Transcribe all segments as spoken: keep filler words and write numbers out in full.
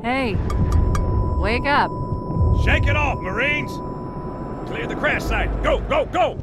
Hey, wake up. Shake it off, Marines! Clear the crash site. Go, go, go!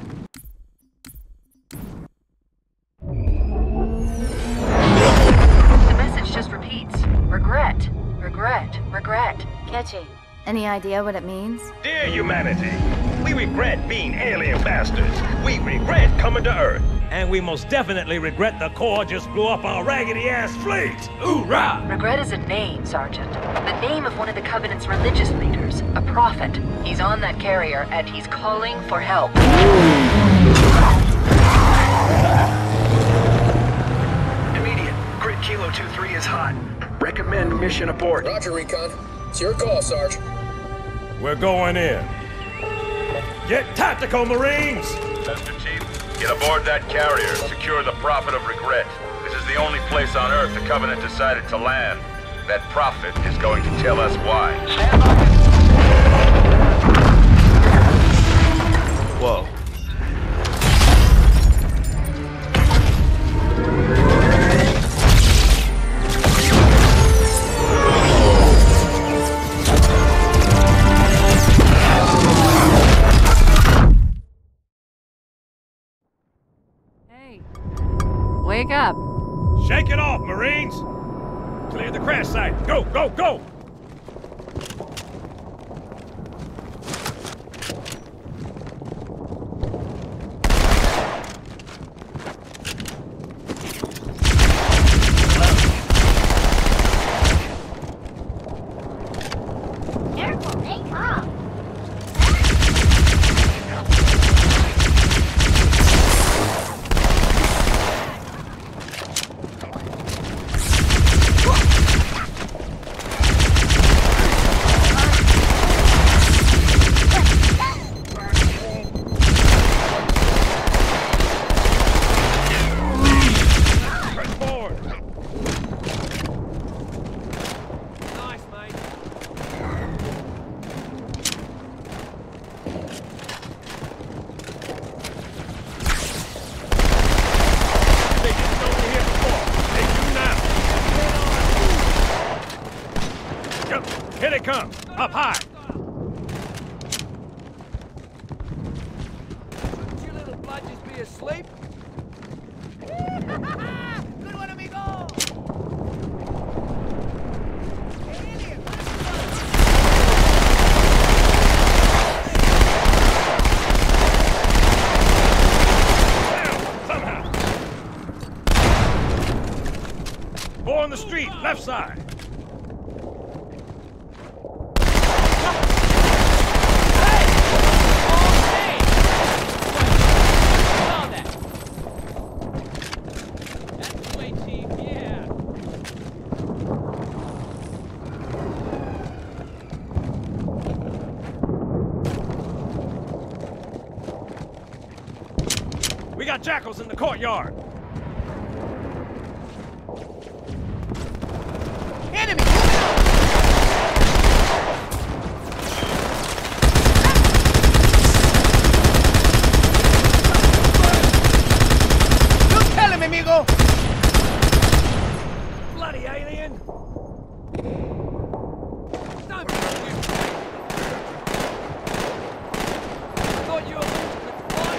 The message just repeats. Regret, regret, regret. Catchy. Any idea what it means? Dear humanity, we regret being alien bastards. We regret coming to Earth. And we most definitely regret the Corps just blew up our raggedy-ass fleet! Hoorah! Regret is a name, Sergeant. The name of one of the Covenant's religious leaders, a prophet. He's on that carrier, and he's calling for help. Immediate. Grid Kilo two three is hot. Recommend mission abort. Roger, Recon. It's your call, Sarge. We're going in. Get tactical, Marines! Master Chief, get aboard that carrier. Secure the Prophet of Regret. This is the only place on Earth the Covenant decided to land. That Prophet is going to tell us why. Stand by. Whoa. Hey, wake up. Shake it off, Marines! Clear the crash site. Go, go, go! Careful, they come. Press forward! Nice, mate. They didn't know we're here before. They do now. Go. Here they come. Up high. Shouldn't you little bludges be asleep? Good one, amigo! Down, somehow. Four on the street, left side. We got jackals in the courtyard. Enemy! Don't tell him, amigo! Bloody alien! Don't be stupid. Thought you were losing the fight.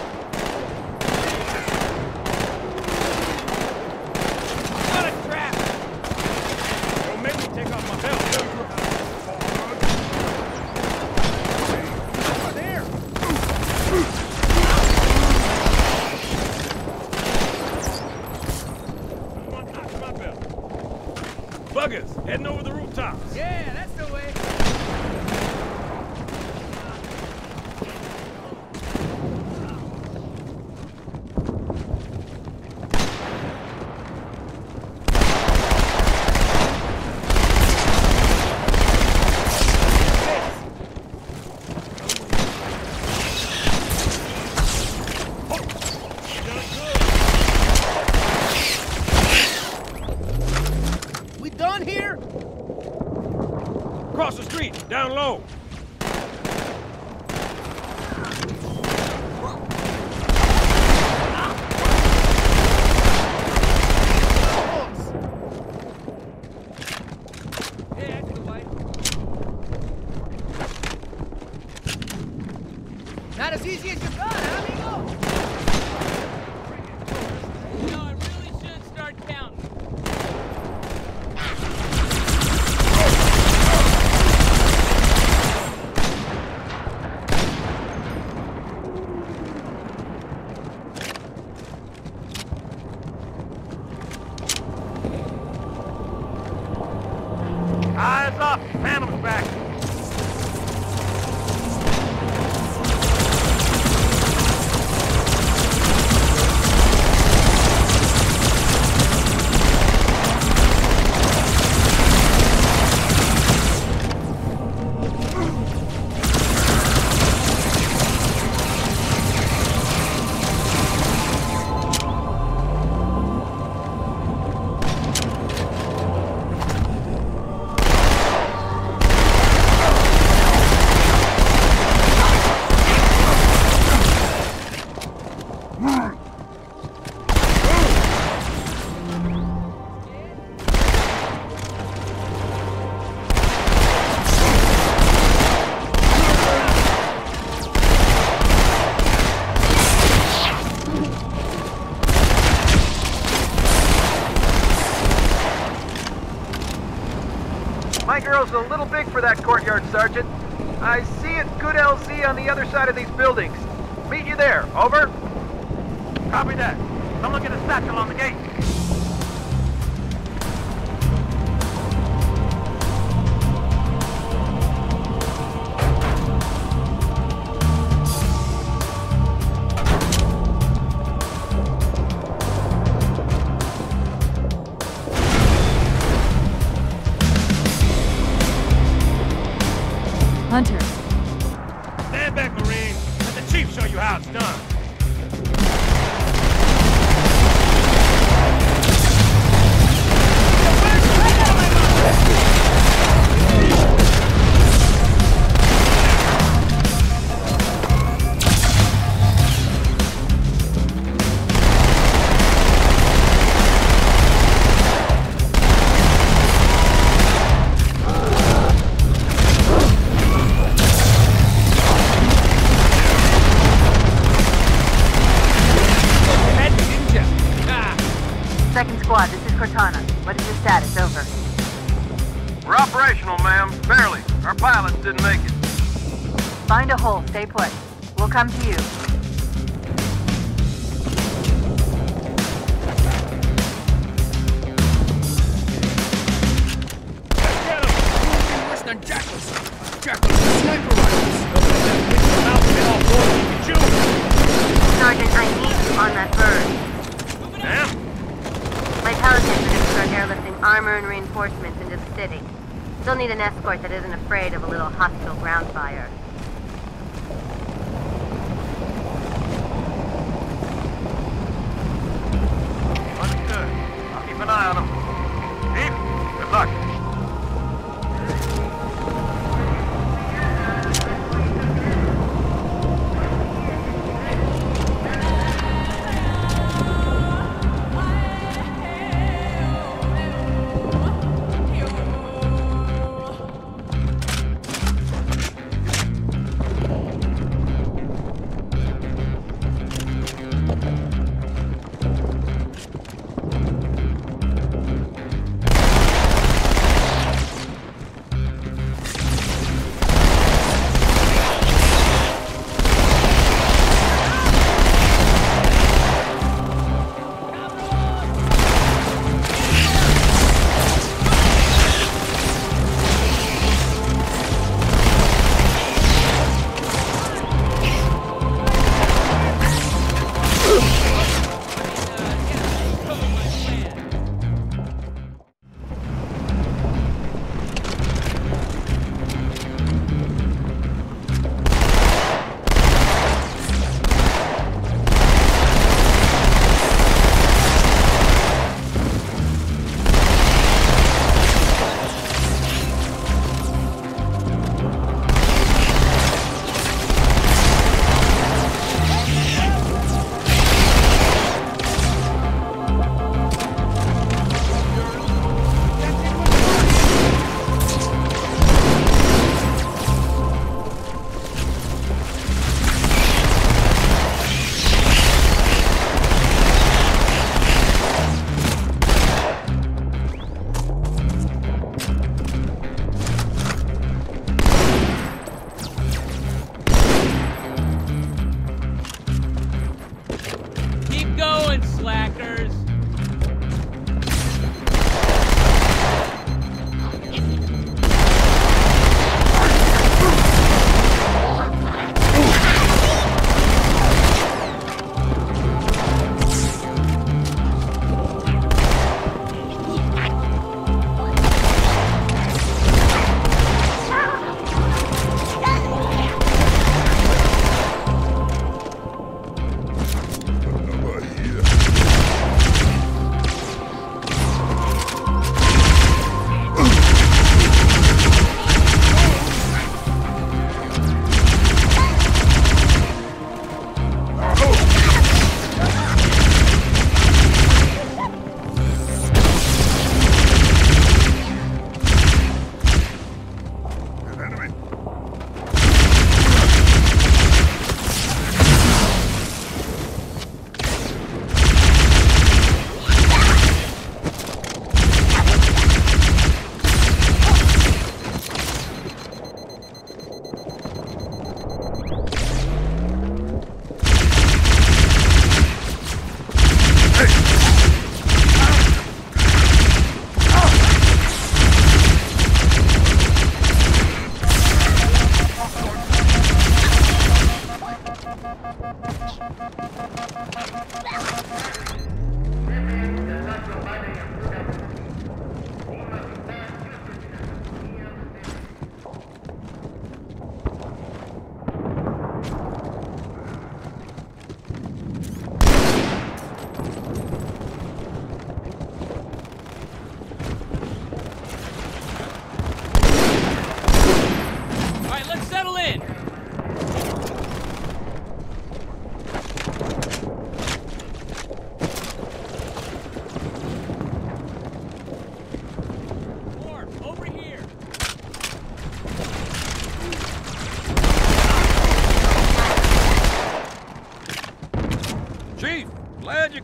What a trap! Don't make me take off my belt. Over there! Someone knocked my belt. Buggers, heading over the rooftops. Yeah, that's the way. We done here? Across the street, down low. Yeah, My girl's a little big for that courtyard, Sergeant. I see a good L Z on the other side of these buildings. Meet you there, over. Copy that. Someone get a satchel on the gate. Hunter. Stand back, Marine. Let the chief show you how it's done. Second squad, this is Cortana. What is your status? Over. We're operational, ma'am. Barely. Our pilots didn't make it. Find a hole. Stay put. We'll come to you. Worse than jackals. Jackals with sniper rifles. Sergeant, I need you on that bird. Ma'am? My Pelicans are going to start airlifting armor and reinforcements into the city. Still need an escort that isn't afraid of a little hostile ground fire. Understood. I'll keep an eye on them. Chief, good luck.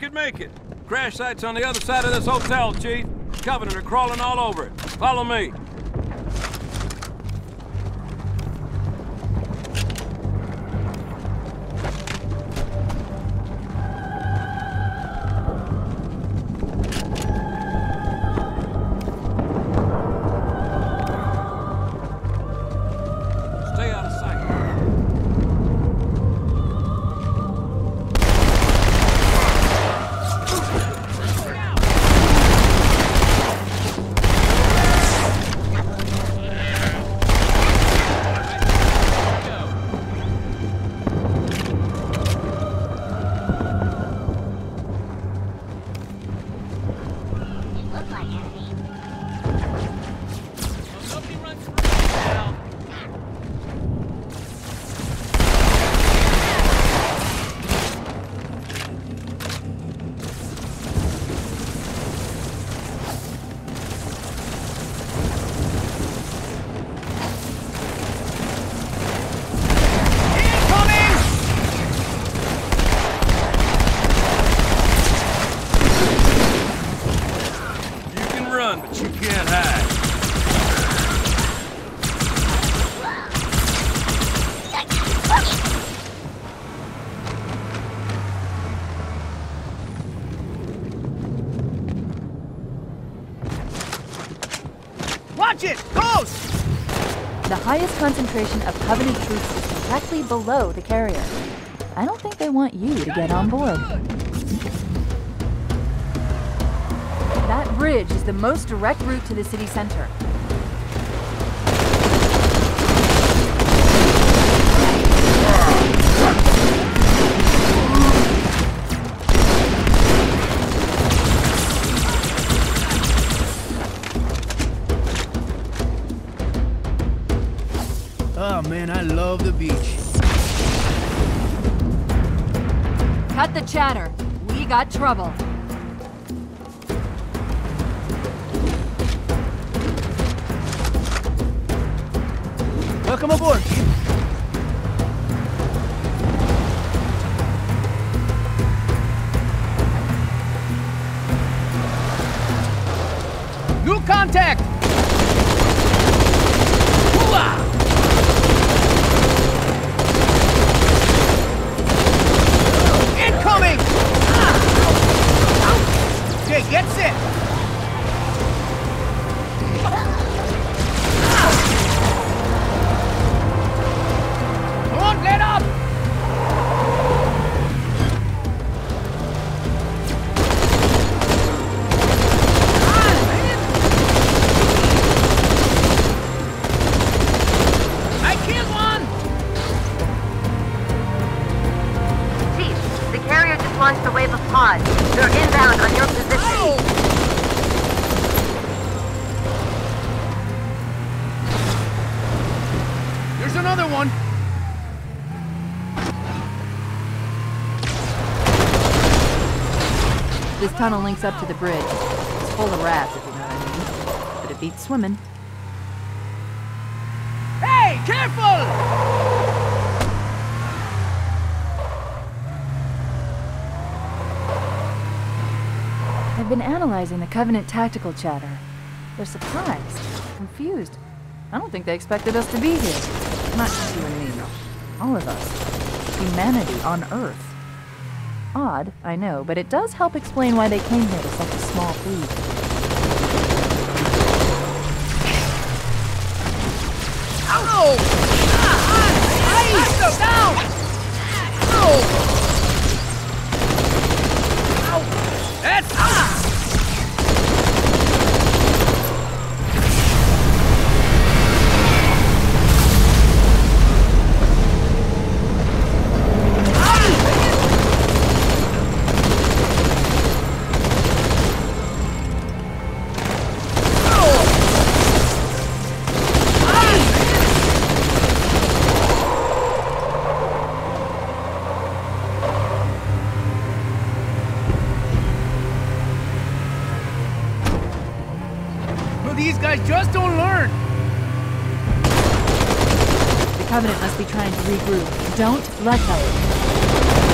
should make it. Crash site's on the other side of this hotel, Chief. Covenant are crawling all over it. Follow me. Stay out of sight. But you can't hide. Watch it! Close! The highest concentration of Covenant troops is directly below the carrier. I don't think they want you to get on board. That bridge is the most direct route to the city center. Oh man, I love the beach. Cut the chatter. We got trouble. Welcome aboard, Chief. New contact! Hooah! Incoming! Ah! Okay, gets it! Get up! I killed one! Chief, the carrier just launched a wave of pods. They're inbound on your position. Oh! There's another one. This tunnel links up to the bridge. It's full of rats, if you know what I mean. But it beats swimming. Hey, careful! I've been analyzing the Covenant tactical chatter. They're surprised, confused. I don't think they expected us to be here. Not just you and me. All of us. Humanity on Earth. Odd, I know, but it does help explain why they came here to such a small fleet. Ow! Ah! Ice! Ice! Down! Ow! Ow! That's... Ah! These guys just don't learn! The Covenant must be trying to regroup. Don't let them.